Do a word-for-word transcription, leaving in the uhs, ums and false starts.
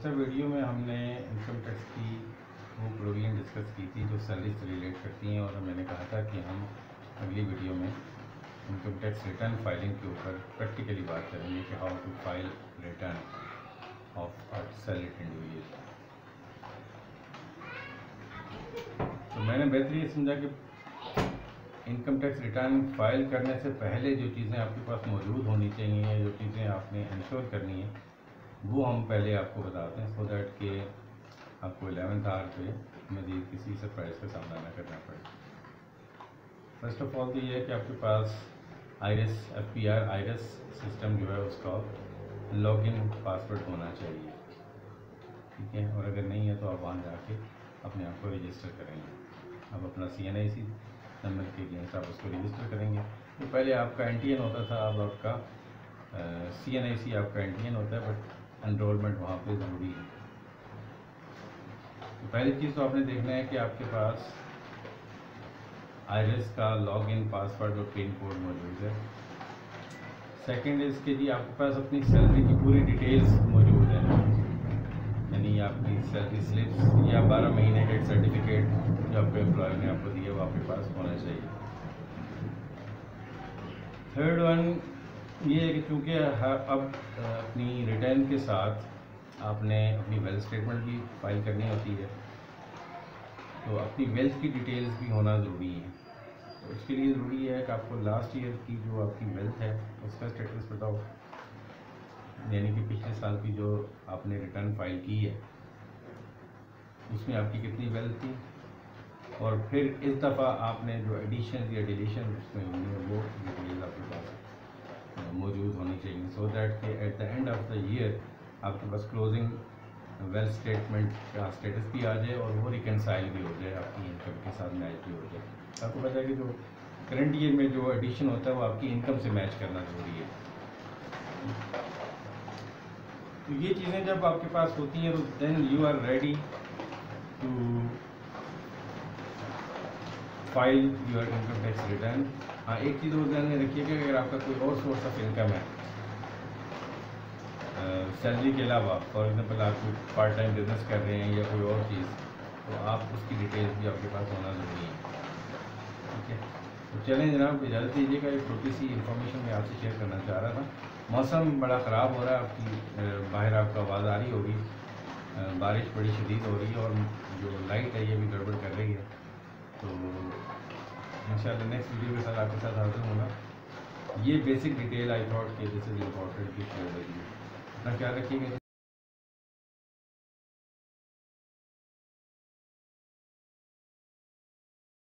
گزشتہ ویڈیو میں ہم نے انکم ٹیکس کی وہ پروویژن ڈسکس کی تھی جو سیلری سے ریلیٹ کرتی ہیں، اور میں نے کہا تھا کہ ہم اگلی ویڈیو میں انکم ٹیکس ریٹرن فائلنگ کے اوپر پریکٹیکلی بات کریں گے کہ how to file return of salary individual. تو میں نے بہتر یہ سمجھا کہ انکم ٹیکس ریٹرن فائل کرنے سے پہلے جو چیزیں آپ کے پاس موجود ہونی چاہیے، جو چیزیں آپ نے انشور کرنی ہیں، وہ ہم پہلے آپ کو بتاتے ہیں، سو دیٹ کہ آپ کو الیونتھ آور پہ مزید کسی سرپرائز کا سامنا نہ کرنا پڑے۔ فرسٹ آف آل تو یہ ہے کہ آپ کے پاس IRIS F B R IRIS system جو ہے اس کا لاگ ان پاسورڈ ہونا چاہیے، ٹھیک ہے، اور اگر نہیں ہے تو آپ وہاں جا کے اپنے آپ کو رجسٹر کریں گے۔ آپ اپنا C N I C number کے اگینسٹ آپ اس کو رجسٹر کریں گے۔ تو پہلے آپ کا این ٹی این ہوتا تھا، اب آپ کا سی این آئی سی آپ کا این ٹی این ہوتا ہے، بٹ انرولمنٹ وہاں پہ ضروری ہے۔ تو پہلی چیز تو آپ نے دیکھنا ہے کہ آپ کے پاس آئرس کا لاگ ان پاسورڈ اور پن کوڈ موجود ہے۔ سیکنڈ از کہ جی آپ کے پاس اپنی سیلری کی پوری ڈیٹیلز موجود ہیں، یعنی آپ کی سیلری سلپس یا بارہ مہینے کا ایک سرٹیفکیٹ جو آپ کے امپلائر نے آپ کو دیا وہ آپ کے پاس ہونا چاہیے۔ تھرڈ ون یہ ہے کہ چونکہ اب اپنی ریٹرن کے ساتھ آپ نے اپنی ویلتھ اسٹیٹمنٹ بھی فائل کرنی ہوتی ہے، تو اپنی ویلتھ کی ڈیٹیلز بھی ہونا ضروری ہے۔ تو اس کے لیے ضروری ہے کہ آپ کو لاسٹ ایئر کی جو آپ کی ویلتھ ہے اس کا اسٹیٹس بتاؤ، یعنی کہ پچھلے سال کی جو آپ نے ریٹرن فائل کی ہے اس میں آپ کی کتنی ویلتھ تھی، اور پھر اس دفعہ آپ نے جو ایڈیشن یا ڈیلیشن اس میں ہوئی ہے وہ ڈیٹیلز آپ کے پاس موجود ہونی چاہیے، سو دیٹ کہ at the end of the year آپ کے پاس کلوزنگ ویلتھ اسٹیٹمنٹ کا اسٹیٹس بھی آ جائے اور وہ ریکنسائل بھی ہو جائے، آپ کی انکم کے ساتھ میچ بھی ہو جائے۔ آپ کو پتہ ہے کہ جو کرنٹ ایئر میں جو ایڈیشن ہوتا ہے وہ آپ کی انکم سے میچ کرنا ضروری ہے۔ تو یہ چیزیں جب آپ کے پاس ہوتی ہیں تو then you are ready to file your income tax return. ہاں ایک چیز اور ذہن میں رکھیے کہ اگر آپ کا کوئی اور سورس آف انکم ہے سیلری کے علاوہ، فار ایگزامپل آپ کوئی پارٹ ٹائم بزنس کر رہے ہیں یا کوئی اور چیز، تو آپ اس کی ڈیٹیلز بھی آپ کے پاس ہونا ضروری ہے، ٹھیک ہے۔ تو چلیں جناب، اجازت دیجیے گا، ایک چھوٹی سی انفارمیشن میں آپ سے شیئر کرنا چاہ رہا تھا۔ موسم بڑا خراب ہو رہا ہے، آپ کی باہر آپ کو آواز آ رہی ہوگی، بارش بڑی شدید ہو رہی ہے اور جو لائٹ ہے یہ بھی گڑبڑ کر رہی ہے۔ تو انشاءاللہ نیکسٹ ویڈیو کے ساتھ آپ کے ساتھ حاضر ہوگا۔ یہ بیسک ڈیٹیل آئی تھاٹ کہ دس از امپورٹنٹ کہ شیئر ود یو۔ اپنا خیال رکھیے گا۔